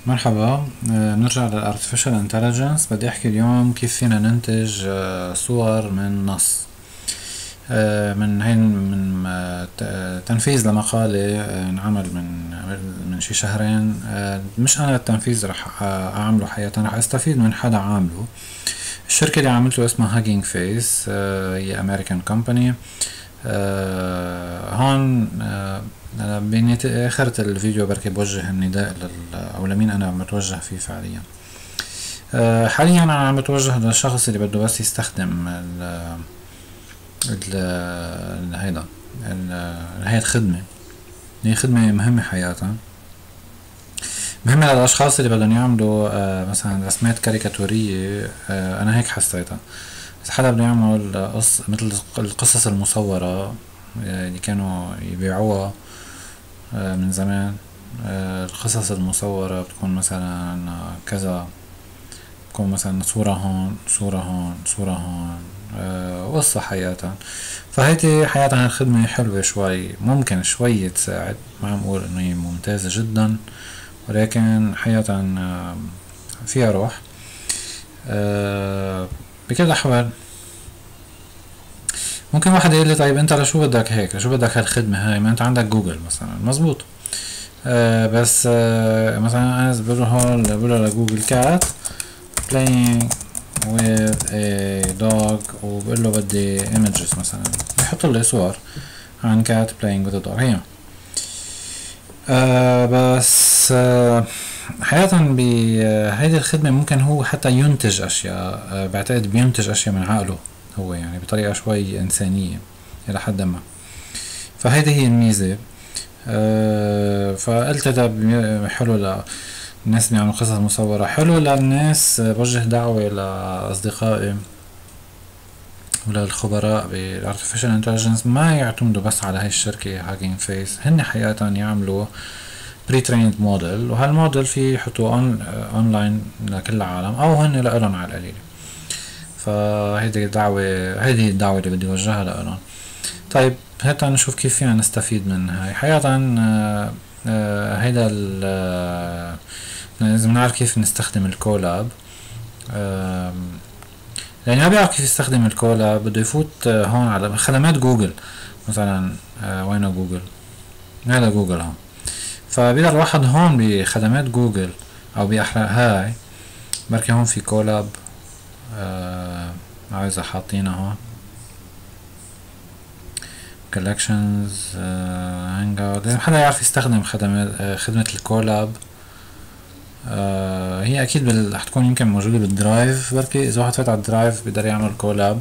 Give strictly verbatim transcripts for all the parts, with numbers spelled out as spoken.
مرحبا. آه، نرجع للارتفيشال انتليجنس. بدي احكي اليوم كيف فينا ننتج آه، صور من نص. آه، من هين من آه، ت- آه، تنفيذ لمقالة آه، انعمل من من شي شهرين. آه، مش انا التنفيذ رح آه، اعمله، حقيقة رح استفيد من حدا عامله. الشركة اللي عملته اسمها هاجينج فيس، هي امريكان كومباني. هون آه، أنا بآخرة الفيديو بركي بوجه النداء لل أو لمين أنا متوجه فيه فعليا. آه، حاليا أنا عم بتوجه للشخص اللي بده بس يستخدم ال ال ال- هيدا ال- هاي الخدمة. هي خدمة مهمة حياتا، مهمة للأشخاص اللي بدهم يعملوا آه، مثلا رسمات كاريكاتورية. آه، أنا هيك حسيتها. بس حدا بده يعمل قص مثل القصص المصورة آه، اللي كانوا يبيعوها آه، من زمان. آه، القصص المصورة بتكون مثلا كذا، بتكون مثلا صورة هون صورة هون صورة هون، آه، قصة حياتها. فهيدي حياتها الخدمة حلوة شوي، ممكن شوي تساعد، ما عم بقول انه هي ممتازة جدا، ولكن حياتها آه، فيها روح. آه، بكل الأحوال ممكن واحد يقول لي طيب انت لشو بدك هيك، لشو بدك هالخدمة هاي، ما انت عندك جوجل مثلا. مزبوط. آه بس آه مثلا انا بقول هون بقول له لجوجل كات playing with a dog، وبقول له بدي images مثلا، بيحط لي صور عن كات playing with a dog. هي آه بس آه حقيقة بهيدي الخدمة ممكن هو حتى ينتج اشياء. آه بعتقد بينتج اشياء من عقله هو، يعني بطريقة شوي انسانية الى حد ما. فهيدي هي الميزة. آه فقلت ده بي- حلو للناس اللي يعملوا قصص مصورة، حلو للناس. آه، بوجه دعوة لأصدقائي وللخبراء بالارتفيشال انتليجنس ما يعتمدوا بس على هاي الشركة هاجين فيس. هن حقيقة يعملوا بري تريند موديل، وهالموديل في يحطوه اون اونلاين لكل العالم، او هن لإلهم على القليلة. فهيدي دعوة، هيدي الدعوة اللي بدي اوجهها لإلهم. طيب هات نشوف كيف فينا نستفيد من هاي. حقيقة آه، آه، هيدا ال آه، لازم نعرف كيف نستخدم الكولاب. آم، لأن ما بيعرف كيف يستخدم الكولاب بده يفوت آه، هون على خدمات جوجل مثلا. آه، وينه جوجل؟ هذا جوجل هون. فبيقدر الواحد هون بخدمات جوجل أو بأحلى هاي، بركي هون في كولاب. آه، عايزة حاطينها هون collections هانج اوت. حدا يعرف يستخدم خدمات آه، خدمة الكولاب. آه هي اكيد بال- رح تكون يمكن موجودة بالدرايف، بركي اذا واحد فات على الدرايف بيقدر يعمل كولاب.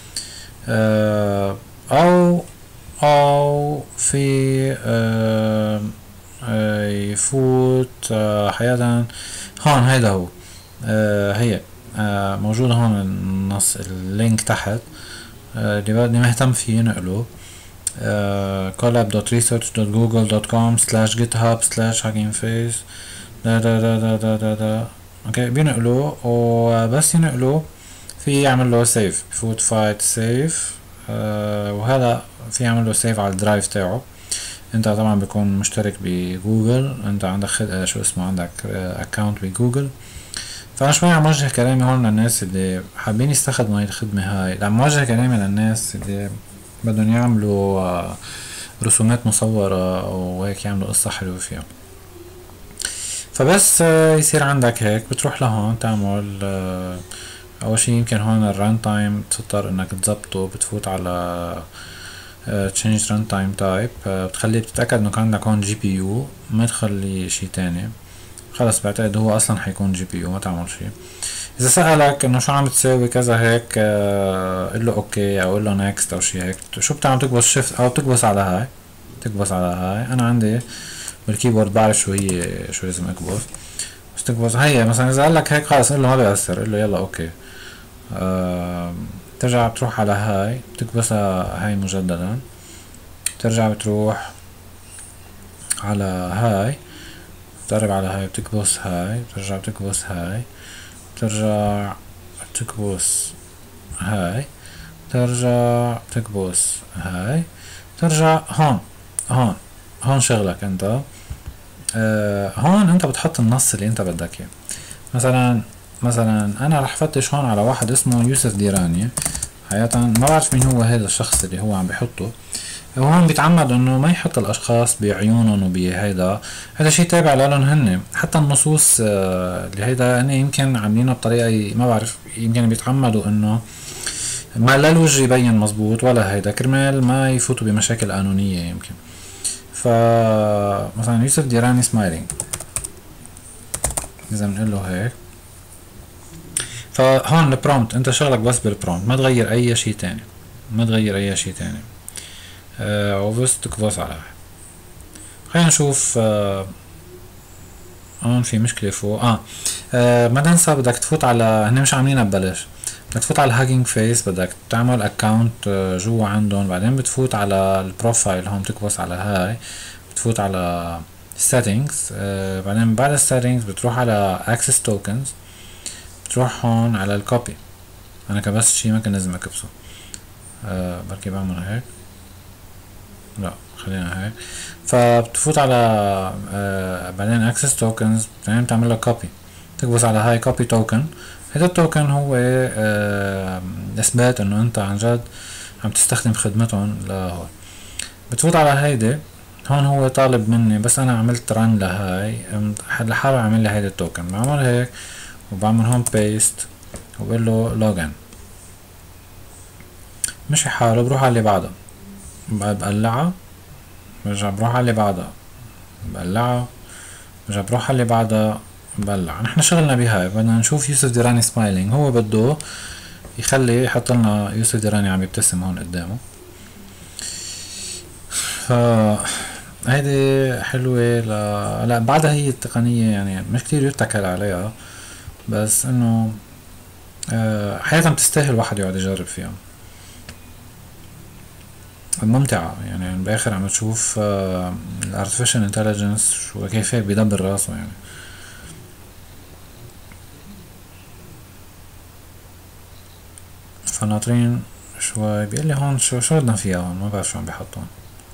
آه او او في آه آه يفوت آه حياتا هون. هيدا هو. آه هي آه موجود هون النص اللينك تحت. آه اللي بدي مهتم فيه نقله. collab dot research dot google dot com slash github slash hugging face. دا دا دا دا دا دا دا اوكي بينقلوا، وبس ينقلوا في يعمل له سيف، بفوت فايت سيف. آه وهذا في يعمل له سيف على الدرايف تاعه. انت طبعا بيكون مشترك بجوجل، انت عندك خد... آه شو اسمه عندك اكاونت بجوجل. فانا شوي عم وجه كلامي هون للناس اللي حابين يستخدموا هاي الخدمة هاي. عم وجه كلامي للناس اللي بدهم يعملوا آه رسومات مصورة وهيك، يعملوا قصة حلوة فيها. فبس آه، يصير عندك هيك بتروح لهون تعمل آه، اول شي يمكن هون الران تايم تضطر انك تزبطه. بتفوت على تشينج ران تايم تايب، بتخلي بتتأكد انه كان عندك هون جي بي يو، ما تخلي شي تاني. خلص بعتقد هو اصلا حيكون جي بي يو، ما تعمل شي. اذا سألك انه شو عم تساوي كذا هيك، آه، قل له اوكي او قل له نيكست او شي هيك. شو بتعمل؟ تكبس شيفت او تكبس على هاي، تكبس على هاي. انا عندي بالكيبورد بعرف شو هي، شو لازم اكبس. بس تكبس هي مثلا. اذا قالك هيك خلص قل له ما بيأثر، قل له يلا اوكي. آه ترجع بتروح على هاي بتكبسها هاي مجددا. ترجع بتروح على هاي، بتقرب على هاي بتكبس هاي، بترجع بتكبس هاي، بترجع بتكبس هاي، ترجع بتكبس هاي، ترجع هون. هون هون شغلك انت. آه هون انت بتحط النص اللي انت بدك اياه. مثلا مثلا انا رح فتش هون على واحد اسمه يوسف ديراني، حقيقة ما بعرف مين هو هذا الشخص اللي هو عم بيحطه. وهون بيتعمد انه ما يحط الاشخاص بعيونهم وبهيدا، هذا شيء تابع لهم هن. حتى النصوص آه، اللي هيدا هن يمكن عاملينها بطريقة ما بعرف، يمكن بيتعمدوا انه ما لا الوجه يبين مزبوط ولا هيدا كرمال ما يفوتوا بمشاكل قانونية يمكن. ف مثلا يوسف ديراني سمايلينج اذا بنقول له هيك. فهون البرومت انت شغلك بس بالبرومت، ما تغير اي شيء تاني، ما تغير اي شيء تاني. آه وبس تكبس على واحد. خلينا نشوف. آه هون في مشكلة فوق. اه, آه ما تنسى بدك تفوت على، هن مش عاملينها ببلاش، بدك تفوت على الهاجينج فيس، بدك تعمل اكونت آه جوا عندهم، بعدين بتفوت على البروفايل هون بتكبس على هاي، بتفوت على settings. آه بعدين بعد السيتنجز بتروح على access tokens، بتروح هون على الكوبي. انا كبست شي ما كان لازم اكبسه. آه بركي بعمل هيك، لا خلينا هيك. فبتفوت على آه بعدين اكسس توكنز، بعدين بتعمل له كوبي، تكبس على هاي كوبي توكن. هذا التوكن هو آه اثبات انه انت عن جد عم تستخدم خدمتهم لهون. بتفوت على هيدي هون، هو طالب مني بس انا عملت رن لهاي لحاله اعمل لي هيدا التوكن. بعمل هيك وبعمل هون بيست وبقول له لوجن، مشي حاله. بروح على اللي بعدها بقلعها، برجع بروح على اللي بعدها بقلعها، برجع بروح على اللي بعدها بقلع. نحن شغلنا بهاي، بدنا نشوف يوسف ديراني سمايلينج، هو بده يخلي يحط لنا يوسف ديراني عم يبتسم هون قدامه. ف هيدي حلوة. ل... لا بعدها هي التقنية يعني مش كتير يتكل عليها، بس انه أه حقيقة بتستاهل واحد يقعد يجرب فيها، ممتعة يعني. بالاخر عم تشوف الارتفيشال انتليجنس شو كيف هيك بيدبر راسه يعني. فناطرين شوي بيقول لي هون شو شو بدنا فيها هون، ما بعرف شو عم بيحطون.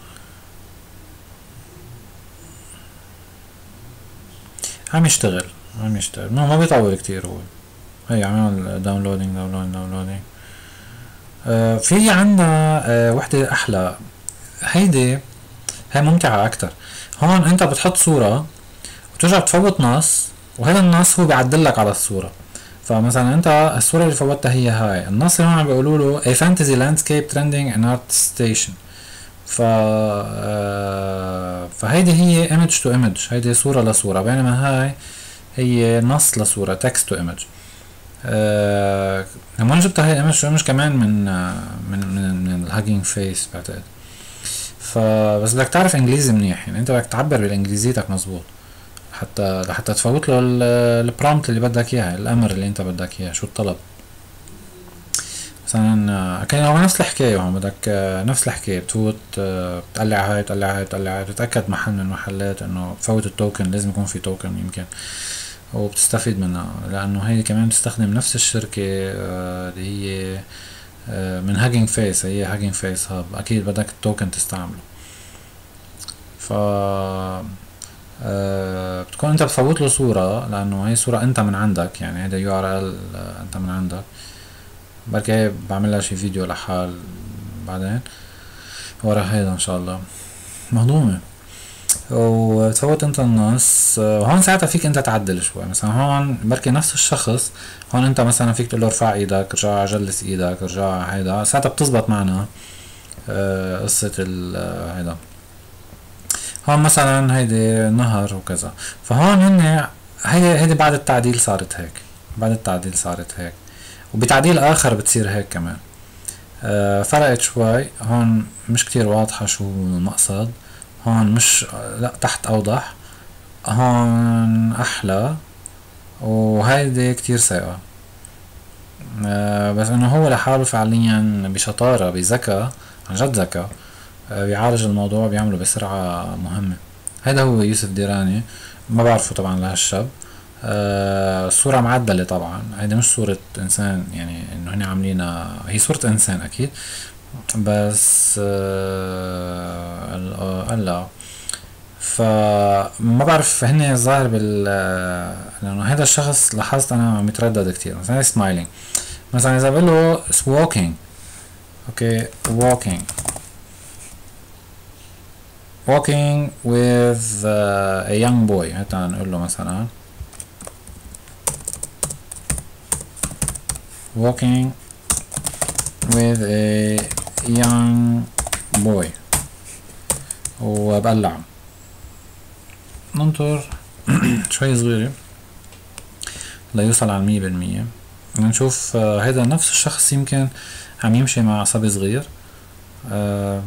عم يشتغل عم يشتغل ما, ما بيطول كتير هو. هي عم يعمل داونلودينج داونلودينج داونلودينج. آه في عنا آه وحدة احلى، هيدي هي ممتعة اكتر. هون انت بتحط صورة وترجع بتفوت نص، وهذا النص هو بيعدلك على الصورة. فمثلا انت الصورة اللي فوتها هي هاي، النص اللي هون عم بيقولوا له a fantasy landscape trending in art station. ف آه فهيدي هي image to image، هيدي صورة لصورة، بينما هاي هي نص لصورة text to image. آه كمان جبتها هي image to image كمان من آه من من, من الهاجينج فيس بعتقد. فبس بدك تعرف انجليزي منيح، يعني انت بدك تعبر بالانجليزيتك مزبوط حتى لحتى تفوت له البرومبت اللي بدك اياه، الامر اللي انت بدك اياه، شو الطلب. مثلا كان هو نفس الحكاية هون، بدك نفس الحكاية بتفوت بتقلع هاي بتقلع هاي بتقلع هاي، بتتأكد محل من المحلات انه بفوت التوكن، لازم يكون في توكن يمكن، وبتستفيد منها لانه هي كمان بتستخدم نفس الشركة اللي هي من هاجينج فيس، هي هاجينج فيس هاب، اكيد بدك التوكن تستعمله. ف أه بتكون انت بتفوت له صورة لانه هي صورة انت من عندك، يعني هيدا يو ار ال انت من عندك. بركي بعمل لها شي فيديو لحال بعدين ورا هيدا ان شاء الله مهضومة. وتفوت انت النص، وهون ساعتها فيك انت تعدل شوي. مثلا هون بركي نفس الشخص، هون انت مثلا فيك تقول له ارفع ايدك، ارجع جلس ايدك، ارجع هيدا، ساعتها بتزبط معنا أه قصة ال هيدا. هون مثلا هيدي نهر وكذا، فهون هن هي هيدي بعد التعديل صارت هيك، بعد التعديل صارت هيك، وبتعديل اخر بتصير هيك كمان. آه فرقت شوي هون، مش كتير واضحة شو المقصد. هون مش لا تحت اوضح، هون احلى، وهيدي كتير سيئة. آه بس انه هو لحاله فعليا بشطارة بذكاء، عن جد ذكاء، آه بيعالج الموضوع بيعمله بسرعة مهمة. هيدا هو يوسف ديراني، ما بعرفه طبعا لهالشاب. آه الصورة معدلة طبعا، هيدي مش صورة انسان، يعني انه هني عاملينها، هي صورة انسان اكيد، بس آه لا. فما بعرف هن الظاهر بال لانه هذا الشخص لاحظت انا متردد كتير. مثلا سمايلينج، مثلا اذا بقول له walking، اوكي walking walking with uh, a young boy، حتى نقول له مثلا walking with a young boy وبقلع. ننطر شوي صغيرة ليوصل على المية بالمية، نشوف هيدا نفس الشخص يمكن عم يمشي مع صبي صغير. آه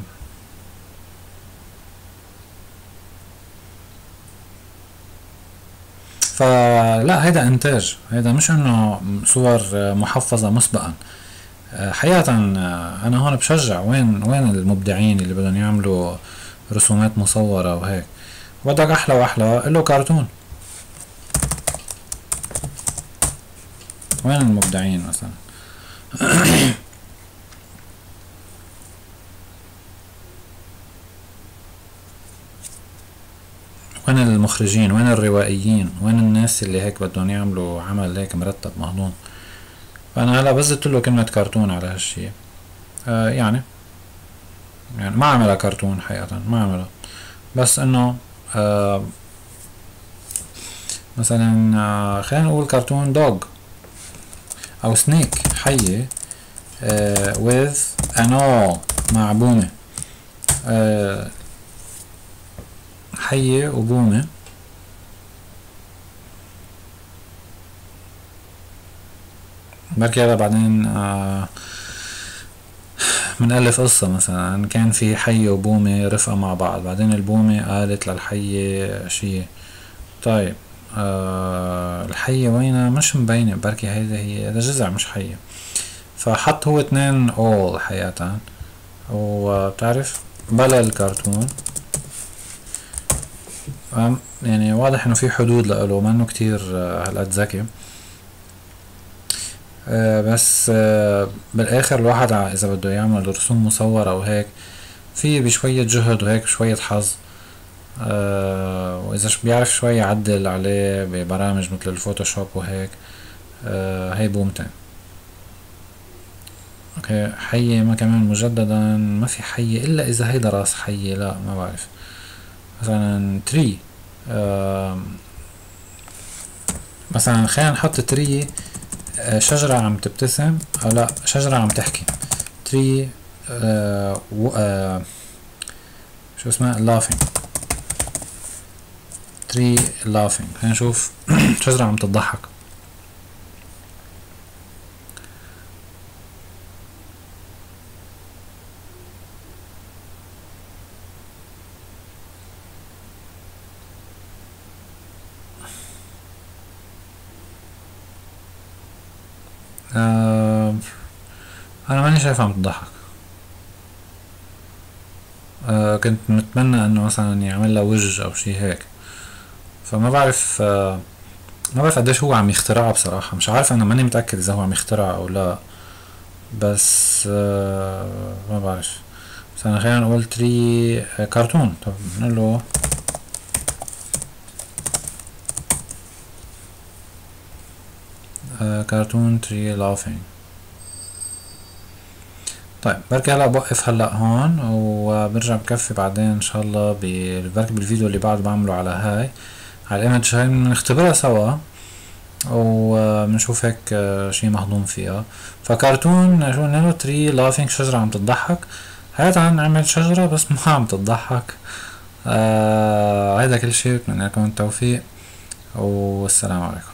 فلا هيدا انتاج، هيدا مش انه صور محفظة مسبقا. حقيقة انا هون بشجع وين وين المبدعين اللي بدهم يعملوا رسومات مصورة وهيك. بدك احلى واحلى قله كرتون. وين المبدعين مثلا؟ وين المخرجين؟ وين الروائيين؟ وين الناس اللي هيك بدهم يعملوا عمل هيك مرتب مهضوم؟ فانا هلا بزت له كلمة كرتون على هالشي. آه يعني يعني ما عملها كرتون حقيقة، ما عملها، بس انه آه مثلا آه خلينا نقول كرتون دوغ او سنيك، حية آه with an all مع بومة. آه حية وبومة بركي. هذا بعدين آه منألف قصة، مثلا كان في حية وبومة رفقة مع بعض، بعدين البومة قالت للحية شي. طيب آه الحية وينها مش مبينة، بركي هيدا هي هذا جزع مش حية. فحط هو اتنين all حقيقة. وبتعرف بلا الكرتون يعني واضح انه في حدود لإله، ما انه كتير هالقد ذكي. آه بس آه بالاخر الواحد اذا بده يعمل رسوم مصورة وهيك في بشوية جهد وهيك بشوية حظ. آه واذا بيعرف شوي يعدل عليه ببرامج مثل الفوتوشوب وهيك آه هي بومتين. اوكي حية ما كمان مجددا ما في حية الا اذا هيدا راس حية، لا ما بعرف. مثلا تري آه مثلا خلينا نحط تري آه شجرة عم تبتسم، او لا شجرة عم تحكي. تري آه آه شو اسمها laughing، تري laughing. خلينا نشوف شجرة عم تضحك. آه انا ماني شايفها عم تضحك. آه كنت متمنى انه مثلا يعمل لها وجه او شي هيك. فما بعرف آه ما بعرف قديش هو عم يخترعها بصراحة. مش عارف، انا ماني متأكد اذا هو عم يخترعها او لا، بس آه ما بعرف. مثلا خلينا نقول تري آه كرتون. طب نقول له آه كرتون تري لافينج. طيب بركي هلا بوقف هلا هون وبرجع بكفي بعدين ان شاء الله. بركي بالفيديو اللي بعده بعمله على هاي على الايمج هاي بنختبرها سوا وبنشوف هيك شي مهضوم فيها. فكرتون شو نانو تري لافينج، شجرة عم تضحك. هيدا نعمل شجرة بس ما عم تضحك. آه هيدا كل شي، بتمنى لكم التوفيق والسلام عليكم.